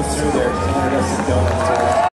was through there. He wanted us some donuts too.